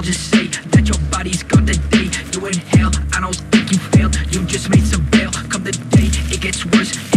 just say that your body's gone today. You inhale, I don't think you failed, you just made some bail. Come the day, it gets worse.